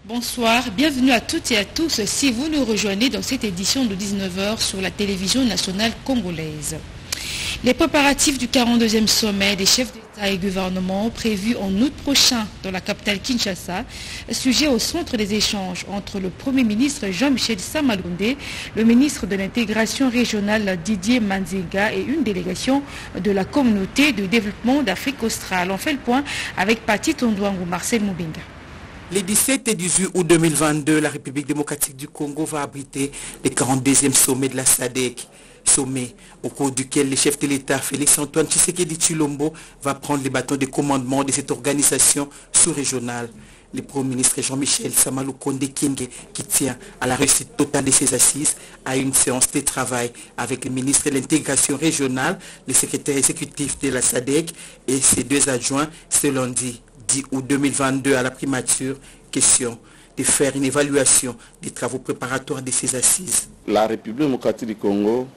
Bonsoir, bienvenue à toutes et à tous si vous nous rejoignez dans cette édition de 19h sur la télévision nationale congolaise. Les préparatifs du 42e sommet des chefs d'État et gouvernement prévu en août prochain dans la capitale Kinshasa, sujet au centre des échanges entre le Premier ministre Jean-Michel Samalukonde, le ministre de l'intégration régionale Didier Manzenga et une délégation de la communauté de développement d'Afrique australe. On fait le point avec Pati Tondouangou, Marcel Moubinga. Les 17 et 18 août 2022, la République démocratique du Congo va abriter le 42e sommet de la SADC. Sommet au cours duquel le chef de l'État, Félix-Antoine Tshisekedi Tshilombo, va prendre les bâtons de commandement de cette organisation sous-régionale. Le Premier ministre Jean-Michel Samalukonde Kyenge, qui tient à la réussite totale de ses assises, a une séance de travail avec le ministre de l'intégration régionale, le secrétaire exécutif de la SADC et ses deux adjoints ce lundi 10 août 2022 à la primature. Question de faire une évaluation des travaux préparatoires de ces assises. La République démocratique du Congo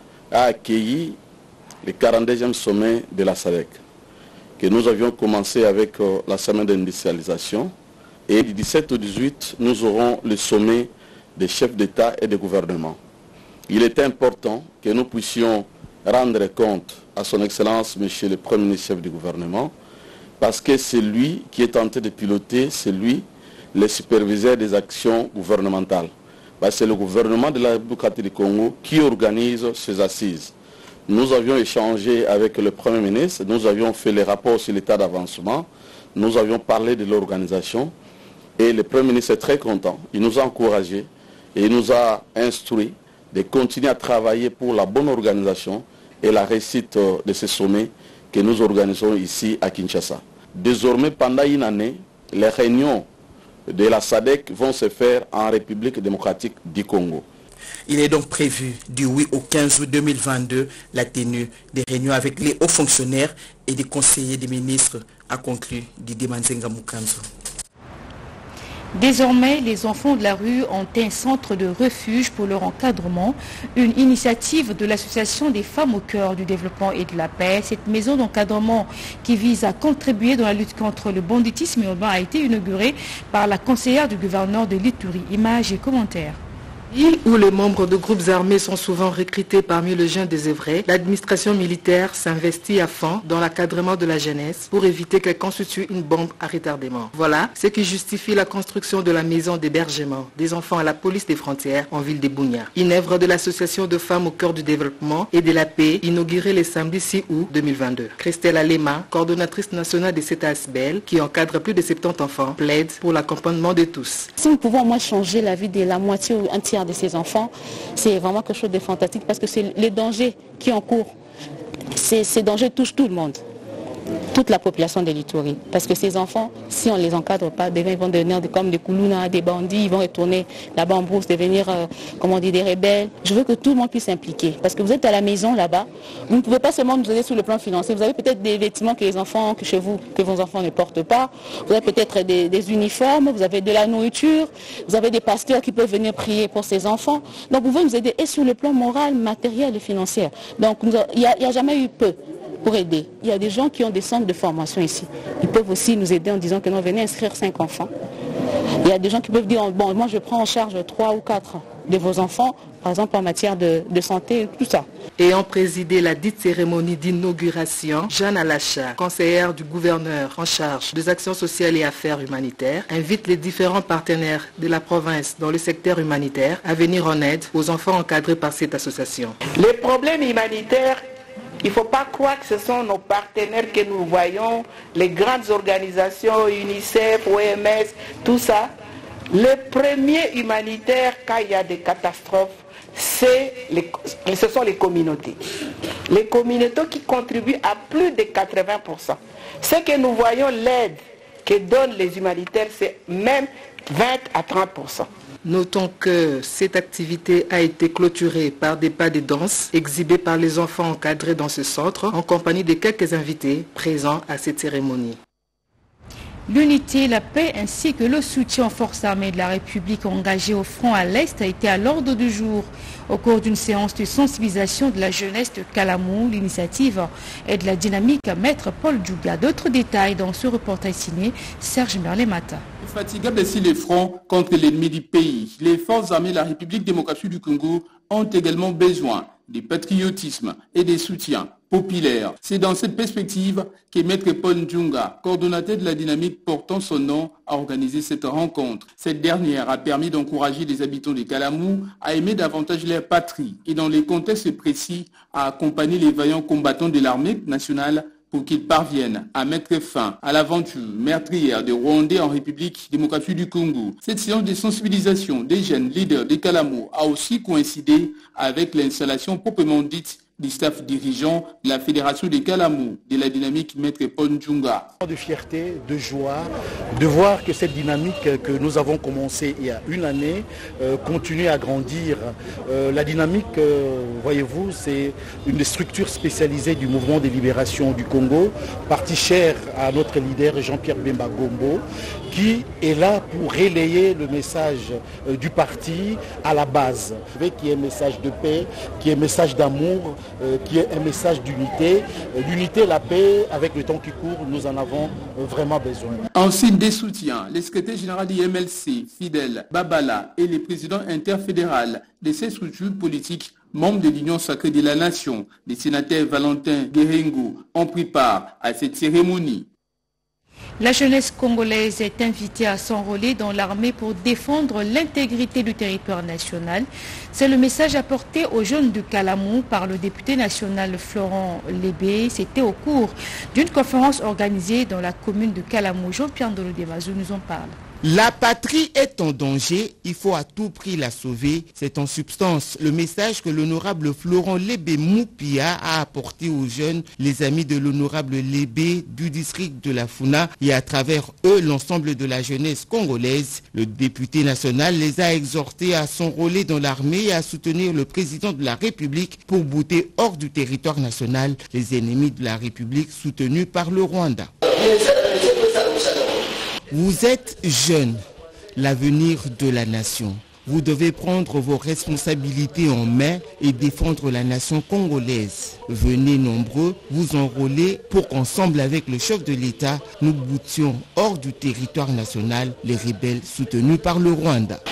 a accueilli le 42e sommet de la SADC, que nous avions commencé avec la semaine d'industrialisation. Et du 17 au 18, nous aurons le sommet des chefs d'État et de gouvernement. Il est important que nous puissions rendre compte à son Excellence, Monsieur le Premier ministre chef du gouvernement, parce que c'est lui qui est en train de piloter, c'est lui le superviseur des actions gouvernementales. C'est le gouvernement de la République du Congo qui organise ces assises. Nous avions échangé avec le Premier ministre, nous avions fait les rapports sur l'état d'avancement, nous avions parlé de l'organisation et le Premier ministre est très content. Il nous a encouragés et il nous a instruit de continuer à travailler pour la bonne organisation et la réussite de ce sommet que nous organisons ici à Kinshasa. Désormais, pendant une année, les réunions de la SADC vont se faire en République démocratique du Congo. Il est donc prévu du 8 au 15 août 2022 la tenue des réunions avec les hauts fonctionnaires et des conseillers des ministres, a conclu Didier Manzenga Mukanzo. Désormais, les enfants de la rue ont un centre de refuge pour leur encadrement, une initiative de l'Association des femmes au cœur du développement et de la paix. Cette maison d'encadrement qui vise à contribuer dans la lutte contre le banditisme urbain a été inaugurée par la conseillère du gouverneur de l'Ituri. Images et commentaires. Où les membres de groupes armés sont souvent recrutés parmi les jeunes désœuvrés, l'administration militaire s'investit à fond dans l'encadrement de la jeunesse pour éviter qu'elle constitue une bombe à retardement. Voilà ce qui justifie la construction de la maison d'hébergement des enfants à la police des frontières en ville de Bunia. Une œuvre de l'association de femmes au cœur du développement et de la paix, inaugurée le samedi 6 août 2022. Christelle Alema, coordonnatrice nationale de cette ASBL, qui encadre plus de 70 enfants, plaide pour l'accompagnement de tous. Si nous pouvons au moins changer la vie de la moitié ou un tiers de ces enfants, c'est vraiment quelque chose de fantastique parce que c'est les dangers qui encourent. Ces dangers touchent tout le monde, toute la population de l'Ituri. Parce que ces enfants, si on ne les encadre pas, ils vont devenir comme des koulouna, des bandits, ils vont retourner là-bas en brousse, devenir des rebelles. Je veux que tout le monde puisse s'impliquer. Parce que vous êtes à la maison là-bas, vous ne pouvez pas seulement nous aider sur le plan financier. Vous avez peut-être des vêtements que chez vous, que vos enfants ne portent pas. Vous avez peut-être des uniformes, vous avez de la nourriture, vous avez des pasteurs qui peuvent venir prier pour ces enfants. Donc vous pouvez nous aider et sur le plan moral, matériel et financier. Donc il n'y a jamais eu peu pour aider. Il y a des gens qui ont des centres de formation ici. Ils peuvent aussi nous aider en disant que nous venez inscrire 5 enfants. Il y a des gens qui peuvent dire, bon, moi je prends en charge 3 ou 4 de vos enfants, par exemple en matière de santé, tout ça. Ayant présidé la dite cérémonie d'inauguration, Jeanne Alacha, conseillère du gouverneur en charge des actions sociales et affaires humanitaires, invite les différents partenaires de la province dans le secteur humanitaire à venir en aide aux enfants encadrés par cette association. Les problèmes humanitaires, il ne faut pas croire que ce sont nos partenaires que nous voyons, les grandes organisations, UNICEF, OMS, tout ça. Le premier humanitaire, quand il y a des catastrophes, ce sont les communautés. Les communautés qui contribuent à plus de 80%. Ce que nous voyons, l'aide que donnent les humanitaires, c'est même 20 à 30%. Notons que cette activité a été clôturée par des pas de danse exhibés par les enfants encadrés dans ce centre en compagnie de quelques invités présents à cette cérémonie. L'unité, la paix ainsi que le soutien aux forces armées de la République engagées au front à l'Est a été à l'ordre du jour au cours d'une séance de sensibilisation de la jeunesse de Kalamou. L'initiative est de la dynamique Maître Paul Djouga. D'autres détails dans ce reportage signé Serge Merlet-Mata. Infatigables sur les fronts contre l'ennemi du pays, les forces armées de la République démocratique du Congo ont également besoin du patriotisme et des soutiens populaires. C'est dans cette perspective que Maître Paul Ndjunga, coordonnateur de la dynamique portant son nom, a organisé cette rencontre. Cette dernière a permis d'encourager les habitants de Kalamou à aimer davantage leur patrie et dans les contextes précis à accompagner les vaillants combattants de l'armée nationale pour qu'ils parviennent à mettre fin à l'aventure meurtrière des Rwandais en République démocratique du Congo. Cette séance de sensibilisation des jeunes leaders de Kalamou a aussi coïncidé avec l'installation proprement dite du staff dirigeant de la Fédération des Kalamou, de la dynamique Maître Paul Ndjunga. De fierté, de joie, de voir que cette dynamique que nous avons commencée il y a une année continue à grandir. La dynamique, voyez-vous, c'est une des structures spécialisées du mouvement de libération du Congo, partie chère à notre leader Jean-Pierre Bemba Gombo, qui est là pour relayer le message du parti à la base, qui est un message de paix, qui est un message d'amour, qui est un message d'unité. L'unité, la paix, avec le temps qui court, nous en avons vraiment besoin. En signe des soutiens, le secrétaire général du MLC, Fidel Babala, et les présidents interfédérales de ces structures politiques membres de l'Union sacrée de la Nation, les sénateurs Valentin Guérengo, ont pris part à cette cérémonie. La jeunesse congolaise est invitée à s'enrôler dans l'armée pour défendre l'intégrité du territoire national. C'est le message apporté aux jeunes de Kalamou par le député national Florent Lébé. C'était au cours d'une conférence organisée dans la commune de Kalamou. Jean-Pierre Ndolodemazou nous en parle. La patrie est en danger, il faut à tout prix la sauver. C'est en substance le message que l'honorable Florent Lébé Moupia a apporté aux jeunes, les amis de l'honorable Lébé du district de la Funa et à travers eux l'ensemble de la jeunesse congolaise. Le député national les a exhortés à s'enrôler dans l'armée et à soutenir le président de la République pour bouter hors du territoire national les ennemis de la République soutenus par le Rwanda. Vous êtes jeunes, l'avenir de la nation. Vous devez prendre vos responsabilités en main et défendre la nation congolaise. Venez nombreux, vous enrôler pour qu'ensemble avec le chef de l'État, nous boutions hors du territoire national les rebelles soutenus par le Rwanda.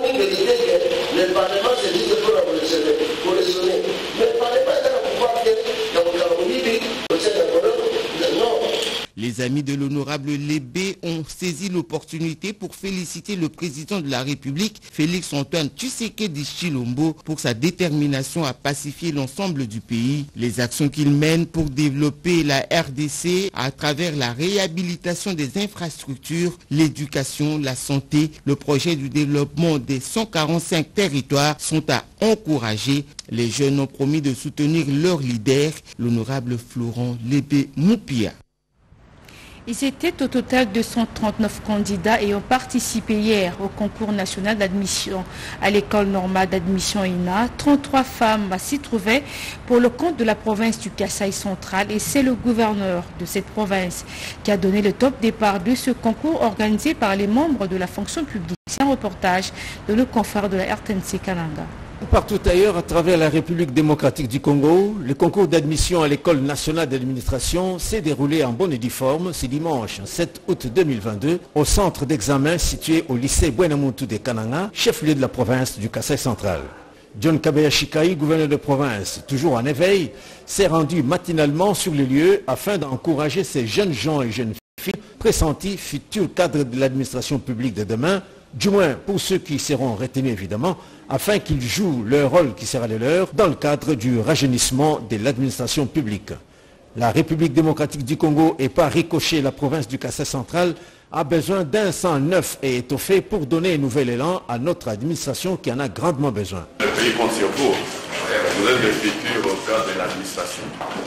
Les amis de l'honorable Lébé ont saisi l'opportunité pour féliciter le président de la République, Félix Antoine Tshisekedi Tshilombo, pour sa détermination à pacifier l'ensemble du pays. Les actions qu'il mène pour développer la RDC à travers la réhabilitation des infrastructures, l'éducation, la santé, le projet du développement des 145 territoires sont à encourager. Les jeunes ont promis de soutenir leur leader, l'honorable Florent Lébé Moupia. Ils étaient au total 239 candidats et ont participé hier au concours national d'admission à l'école normale d'admission INA. 33 femmes s'y trouvaient pour le compte de la province du Kasaï central et c'est le gouverneur de cette province qui a donné le top départ de ce concours organisé par les membres de la fonction publique. C'est un reportage de nos confrères de la RTNC Kananga. Partout ailleurs, à travers la République démocratique du Congo, le concours d'admission à l'école nationale d'administration s'est déroulé en bonne et due forme ce dimanche 7 août 2022 au centre d'examen situé au lycée Bwenamuntu de Kananga, chef-lieu de la province du Kasaï central. John Kabeya Shikaï, gouverneur de province, toujours en éveil, s'est rendu matinalement sur les lieux afin d'encourager ces jeunes gens et jeunes filles pressentis futurs cadres de l'administration publique de demain, du moins pour ceux qui seront retenus évidemment, afin qu'ils jouent leur rôle qui sera le leur dans le cadre du rajeunissement de l'administration publique. La République démocratique du Congo et par ricochet la province du Kasaï central a besoin d'un sang neuf et étoffé pour donner un nouvel élan à notre administration qui en a grandement besoin. Le pays compte sur vous. Vous êtes le futur au cadre de l'administration.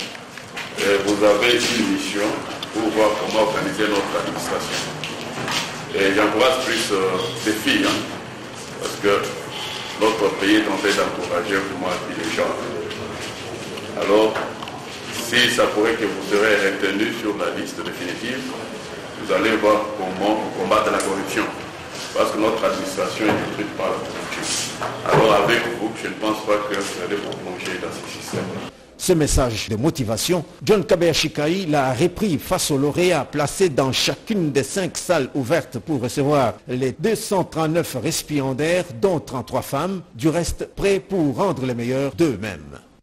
Vous avez une mission pour voir comment organiser notre administration. Et j'encourage plus les filles, parce que notre pays est en train d'encourager vraiment les gens. Alors, si ça pourrait que vous serez retenu sur la liste définitive, vous allez voir comment combattre la corruption. Parce que notre administration est détruite par la corruption. Alors avec vous, je ne pense pas que vous allez vous plonger dans ce système. Ce message de motivation, John Kabea-Chikai l'a repris face aux lauréats placés dans chacune des 5 salles ouvertes pour recevoir les 239 récipiendaires, dont 33 femmes, du reste prêts pour rendre les meilleurs d'eux-mêmes.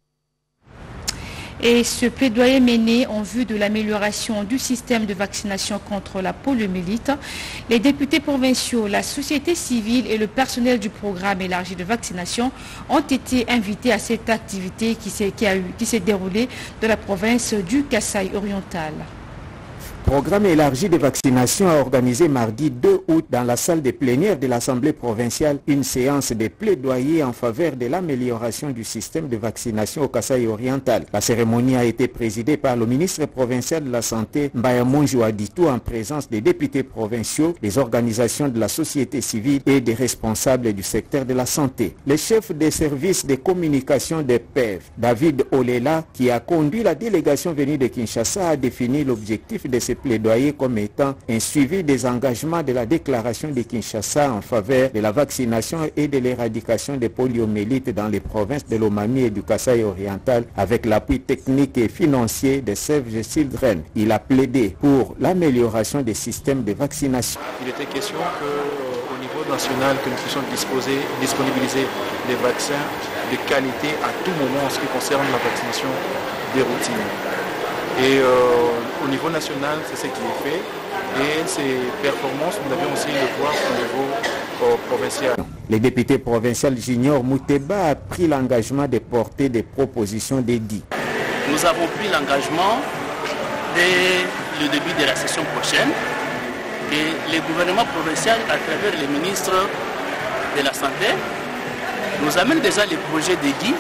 Et ce plaidoyer mené en vue de l'amélioration du système de vaccination contre la poliomyélite, les députés provinciaux, la société civile et le personnel du programme élargi de vaccination ont été invités à cette activité qui s'est déroulée dans la province du Kasaï oriental. Programme élargi de vaccination a organisé mardi 2 août dans la salle des plénières de l'Assemblée provinciale une séance de plaidoyer en faveur de l'amélioration du système de vaccination au Kasaï oriental. La cérémonie a été présidée par le ministre provincial de la Santé, Mbayamonjo Aditou, en présence des députés provinciaux, des organisations de la société civile et des responsables du secteur de la santé. Le chef des services de communication des PEV, David Olela, qui a conduit la délégation venue de Kinshasa, a défini l'objectif de ce plaidoyer comme étant un suivi des engagements de la déclaration de Kinshasa en faveur de la vaccination et de l'éradication des poliomyélites dans les provinces de l'Omami et du Kasaï oriental avec l'appui technique et financier de Save the Children. Il a plaidé pour l'amélioration des systèmes de vaccination. Il était question qu'au niveau national, que nous puissions disponibiliser des vaccins de qualité à tout moment en ce qui concerne la vaccination des routines. Et au niveau national, c'est ce qui est fait. Et ces performances, nous avions aussi le voir au niveau provincial. Le député provincial Junior Mouteba a pris l'engagement de porter des propositions dédiées. Nous avons pris l'engagement dès le début de la session prochaine et le gouvernement provincial, à travers les ministres de la Santé, nous amène déjà les projets dédiés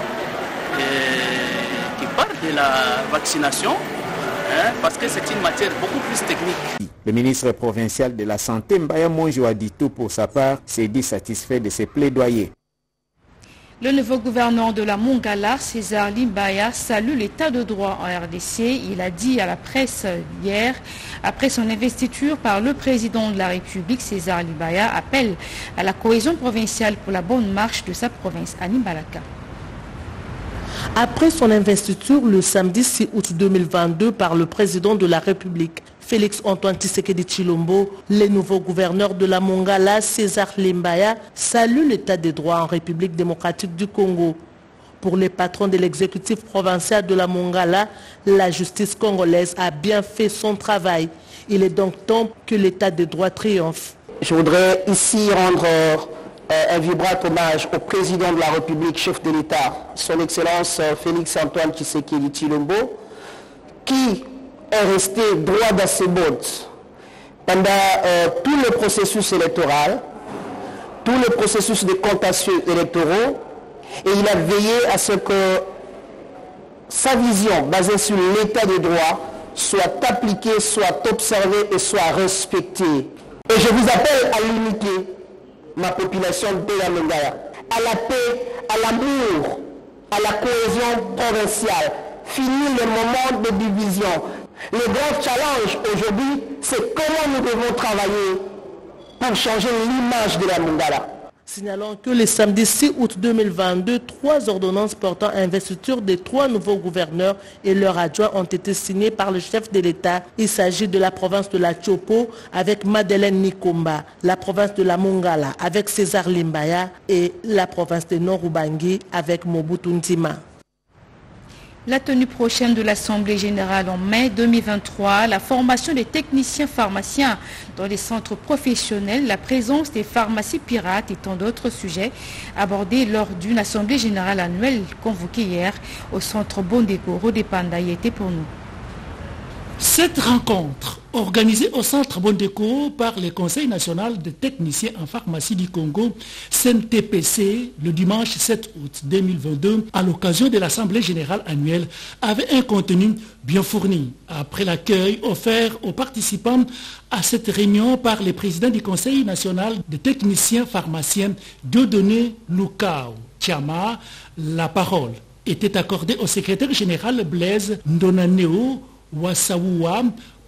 qui parlent de la vaccination, parce que c'est une matière beaucoup plus technique. Le ministre provincial de la Santé, Mbayamonjo Aditou, pour sa part, s'est dit satisfait de ces plaidoyers. Le nouveau gouverneur de la Mongala, César Limbaya, salue l'état de droit en RDC. Il a dit à la presse hier, après son investiture par le président de la République, César Limbaya, appelle à la cohésion provinciale pour la bonne marche de sa province, Annie Balaka. Après son investiture le samedi 6 août 2022 par le président de la République, Félix-Antoine Tshisekedi Tshilombo, le nouveau gouverneur de la Mongala, César Limbaya, salue l'état des droits en République démocratique du Congo. Pour les patrons de l'exécutif provincial de la Mongala, la justice congolaise a bien fait son travail. Il est donc temps que l'état des droits triomphe. Je voudrais ici rendre un vibrant hommage au président de la République, chef de l'État, son Excellence Félix-Antoine Tshisekedi Tshilombo, qui est resté droit dans ses bottes pendant tout le processus électoral, tout le processus de contentieux électoraux, et il a veillé à ce que sa vision basée sur l'état de droit soit appliquée, soit observée et soit respectée. Et je vous appelle à l'unité, ma population de la Mongala, à la paix, à l'amour, à la cohésion provinciale. Fini le moment de division. Le grand challenge aujourd'hui, c'est comment nous devons travailler pour changer l'image de la Mongala. Signalons que le samedi 6 août 2022, 3 ordonnances portant investiture des 3 nouveaux gouverneurs et leurs adjoints ont été signées par le chef de l'État. Il s'agit de la province de la Tchopo avec Madeleine Nikomba, la province de la Mongala avec César Limbaya et la province de Nord-Ubangi avec Mobutu Ntima. La tenue prochaine de l'Assemblée générale en mai 2023, la formation des techniciens pharmaciens dans les centres professionnels, la présence des pharmacies pirates et tant d'autres sujets abordés lors d'une Assemblée générale annuelle convoquée hier au centre Bondeko. Rodépanda y était pour nous. Cette rencontre, organisée au centre Bondeko par le Conseil national des techniciens en pharmacie du Congo, CNTPC, le dimanche 7 août 2022, à l'occasion de l'Assemblée générale annuelle, avait un contenu bien fourni. Après l'accueil offert aux participants à cette réunion par le président du Conseil national des techniciens pharmaciens, Dieudonné Lukao Tchama, la parole était accordée au secrétaire général Blaise Ndonaneo Wasaoua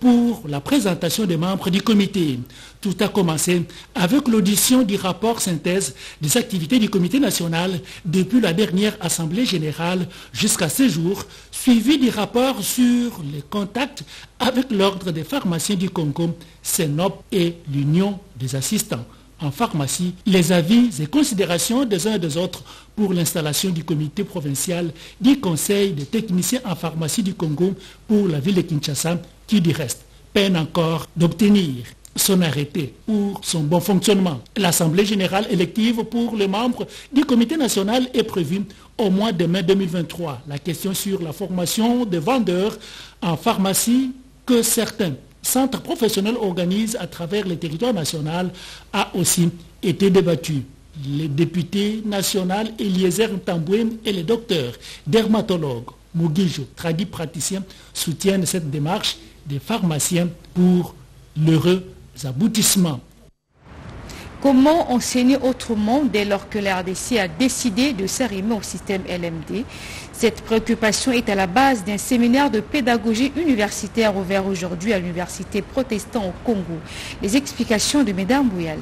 pour la présentation des membres du comité. Tout a commencé avec l'audition du rapport synthèse des activités du comité national depuis la dernière assemblée générale jusqu'à ce jour, suivi du rapport sur les contacts avec l'ordre des pharmaciens du Congo, CENOP et l'Union des assistants en pharmacie, les avis et considérations des uns et des autres pour l'installation du comité provincial du Conseil des techniciens en pharmacie du Congo pour la ville de Kinshasa, qui du reste peine encore d'obtenir son arrêté pour son bon fonctionnement. L'Assemblée générale élective pour les membres du comité national est prévue au mois de mai 2023. La question sur la formation des vendeurs en pharmacie que certains centres professionnels organisent à travers le territoire national a aussi été débattue. Les députés nationaux Eliezer Ntamboué et les docteurs dermatologues Mugijo, tradis praticiens, soutiennent cette démarche des pharmaciens pour l'heureux aboutissement. Comment enseigner autrement dès lors que la RDC a décidé de s'arrimer au système LMD? Cette préoccupation est à la base d'un séminaire de pédagogie universitaire ouvert aujourd'hui à l'université protestante au Congo. Les explications de Mesdames Bouyal.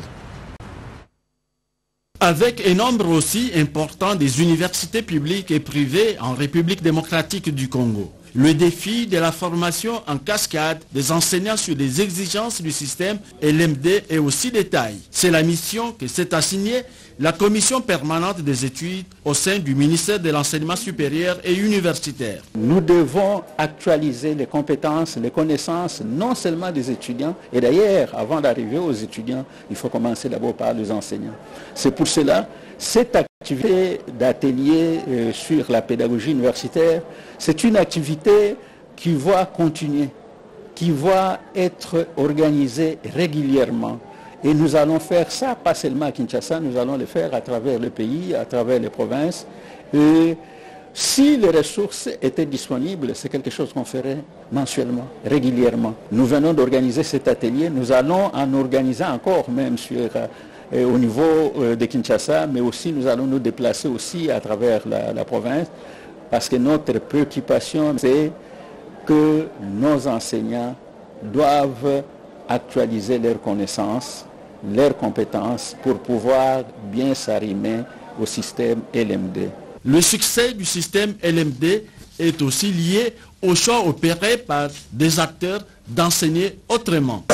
Avec un nombre aussi important des universités publiques et privées en République démocratique du Congo. Le défi de la formation en cascade des enseignants sur les exigences du système LMD est aussi de taille. C'est la mission que s'est assignée la commission permanente des études au sein du ministère de l'enseignement supérieur et universitaire. Nous devons actualiser les compétences, les connaissances, non seulement des étudiants, et d'ailleurs, avant d'arriver aux étudiants, il faut commencer d'abord par les enseignants. C'est pour cela, cette activité d'atelier sur la pédagogie universitaire, c'est une activité qui va continuer, qui va être organisée régulièrement. Et nous allons faire ça, pas seulement à Kinshasa, nous allons le faire à travers le pays, à travers les provinces. Et si les ressources étaient disponibles, c'est quelque chose qu'on ferait mensuellement, régulièrement. Nous venons d'organiser cet atelier, nous allons en organiser encore même au niveau de Kinshasa, mais aussi nous allons nous déplacer aussi à travers la province, parce que notre préoccupation, c'est que nos enseignants doivent actualiser leurs connaissances, leurs compétences pour pouvoir bien s'arrimer au système LMD. Le succès du système LMD est aussi lié au choix opéré par des acteurs d'enseigner autrement.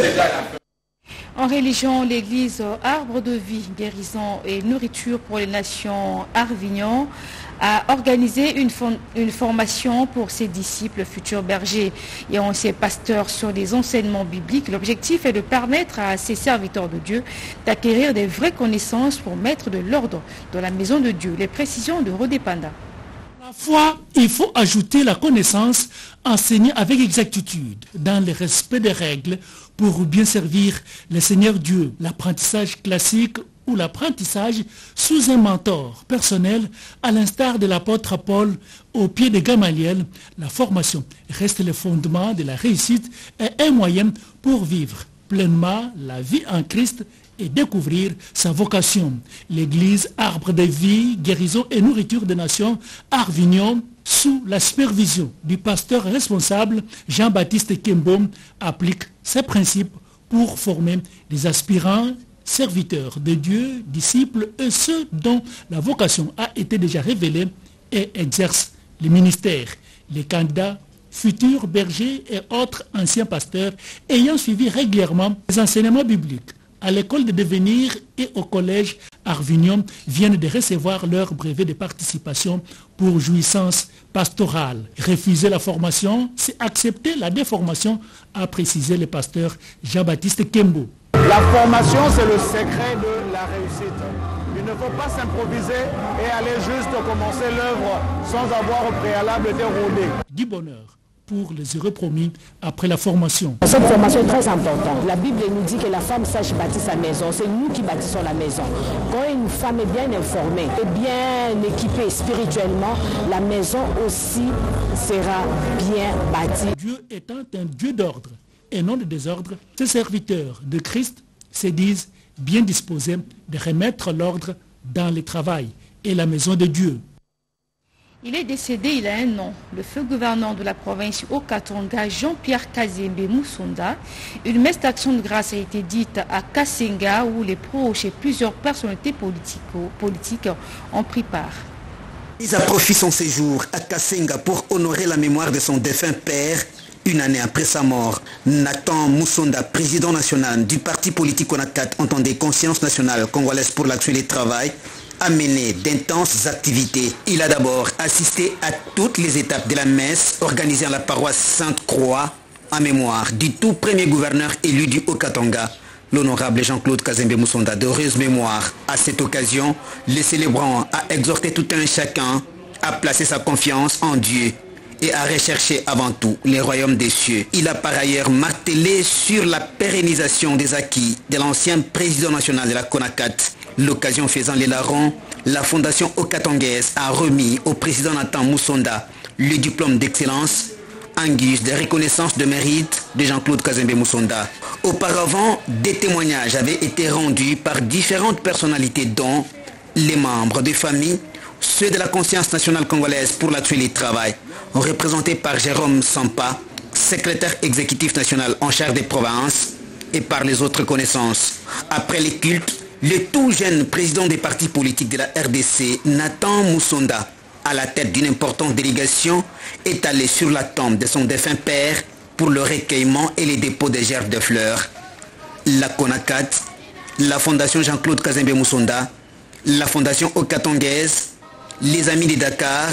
En religion, l'église Arbre de Vie, Guérison et Nourriture pour les Nations Arvignon a organisé une formation pour ses disciples futurs bergers et ses pasteurs sur les enseignements bibliques. L'objectif est de permettre à ces serviteurs de Dieu d'acquérir des vraies connaissances pour mettre de l'ordre dans la maison de Dieu. Les précisions de Rodé Panda. À la fois, il faut ajouter la connaissance enseignée avec exactitude, dans le respect des règles, pour bien servir le Seigneur Dieu. L'apprentissage classique ou l'apprentissage sous un mentor personnel, à l'instar de l'apôtre Paul au pied de Gamaliel, la formation reste le fondement de la réussite et un moyen pour vivre pleinement la vie en Christ et découvrir sa vocation. L'église Arbre de Vie, Guérison et Nourriture des Nations, Arvignon, sous la supervision du pasteur responsable Jean-Baptiste Kembo, applique ces principes pour former des aspirants serviteurs de Dieu, disciples et ceux dont la vocation a été déjà révélée et exercent le ministère. Les candidats, futurs bergers et autres anciens pasteurs ayant suivi régulièrement les enseignements bibliques à l'école de devenir et au collège Arvignon viennent de recevoir leur brevet de participation pour jouissance pastorale. Refuser la formation, c'est accepter la déformation, a précisé le pasteur Jean-Baptiste Kembo. La formation, c'est le secret de la réussite. Il ne faut pas s'improviser et aller juste commencer l'œuvre sans avoir au préalable été rodé. Du bonheur pour les heureux promis après la formation. Cette formation est très importante. La Bible nous dit que la femme sage bâtit sa maison. C'est nous qui bâtissons la maison. Quand une femme est bien informée et bien équipée spirituellement, la maison aussi sera bien bâtie. Dieu étant un Dieu d'ordre et non de désordre, ses serviteurs de Christ se disent bien disposés de remettre l'ordre dans le travail et la maison de Dieu. Il est décédé il y a un an. Le feu gouverneur de la province Haut-Katanga, Jean-Pierre Kazembe Moussonda. Une messe d'action de grâce a été dite à Kasenga où les proches et plusieurs personnalités politiques ont pris part. Il a profité son séjour à Kasenga pour honorer la mémoire de son défunt père. Une année après sa mort, Nathan Moussonda, président national du parti politique CONACAT, entendait Conscience nationale congolaise pour l'action et le travail, a mené d'intenses activités. Il a d'abord assisté à toutes les étapes de la messe organisée à la paroisse Sainte-Croix en mémoire du tout premier gouverneur élu du Haut-Katanga, l'honorable Jean-Claude Kazembe Moussonda, d'heureuse mémoire. À cette occasion, le célébrant a exhorté tout un chacun à placer sa confiance en Dieu et à rechercher avant tout les royaumes des cieux. Il a par ailleurs martelé sur la pérennisation des acquis de l'ancien président national de la CONACAT. L'occasion faisant les larrons, la fondation Haut-Katangaise a remis au président Nathan Moussonda le diplôme d'excellence en guise de reconnaissance de mérite de Jean-Claude Kazembe Moussonda. Auparavant, des témoignages avaient été rendus par différentes personnalités dont les membres des familles, ceux de la Conscience nationale congolaise pour l'action et le travail, représentés par Jérôme Sampa, secrétaire exécutif national en charge des provinces, et par les autres connaissances. Après les cultes, le tout jeune président des partis politiques de la RDC, Nathan Moussonda, à la tête d'une importante délégation, est allé sur la tombe de son défunt père pour le recueillement et les dépôts des gerbes de fleurs. La CONACAT, la fondation Jean-Claude Kazembe Moussonda, la fondation Haut-Katangaise, les amis de Dakar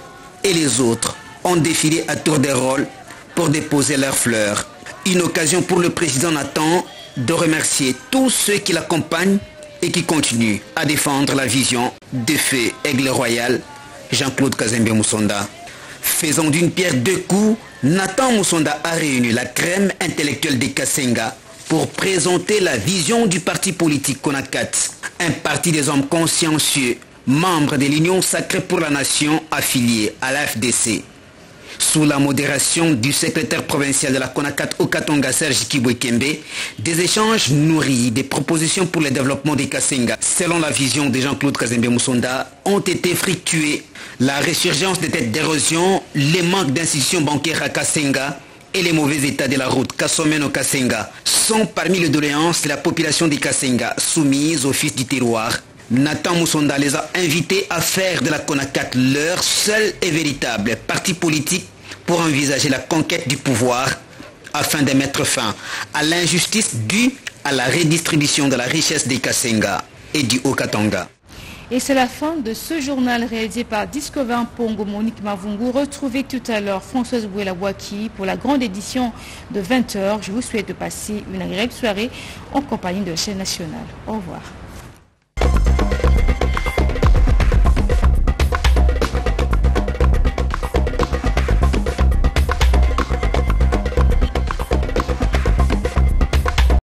et les autres ont défilé à tour de rôle pour déposer leurs fleurs. Une occasion pour le président Nathan de remercier tous ceux qui l'accompagnent et qui continuent à défendre la vision de feu Aigle Royal, Jean-Claude Kazembe Moussonda. Faisant d'une pierre deux coups, Nathan Moussonda a réuni la crème intellectuelle des Kasenga pour présenter la vision du parti politique CONACAT, un parti des hommes consciencieux, membres de l'Union sacrée pour la nation affiliée à la FDC. Sous la modération du secrétaire provincial de la CONACAT Haut-Katanga, Serge Kibwekembe, des échanges nourris, des propositions pour le développement des Kasenga, selon la vision de Jean-Claude Kazembe Moussonda, ont été fructués. La résurgence des têtes d'érosion, les manques d'institutions bancaires à Kasenga et les mauvais états de la route Kasomeno-Kasenga sont parmi les doléances de la population des Kasenga soumise au fils du terroir. Nathan Moussonda les a invités à faire de la CONACAT leur seul et véritable parti politique pour envisager la conquête du pouvoir afin de mettre fin à l'injustice due à la redistribution de la richesse des Kasenga et du Haut-Katanga. Et c'est la fin de ce journal réalisé par Discover Pongo Monique Mavungu. Retrouvez tout à l'heure Françoise Bouela-Waki pour la grande édition de 20h. Je vous souhaite de passer une agréable soirée en compagnie de la chaîne nationale. Au revoir.